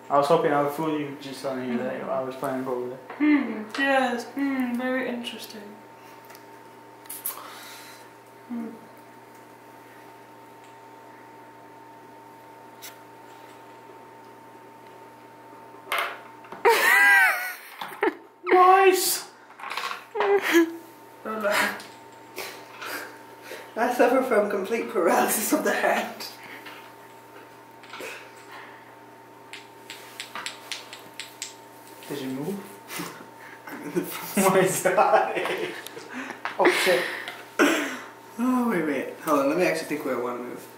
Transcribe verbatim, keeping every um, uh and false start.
I was hoping I would fool you just on here that I was playing over there. Hmm, yes, hmm, very interesting. Hmm. Nice! I suffer from complete paralysis of the hand. Did you move? Oh my god! Oh shit. Oh, wait, wait. Hold on, let me actually think where I want to move.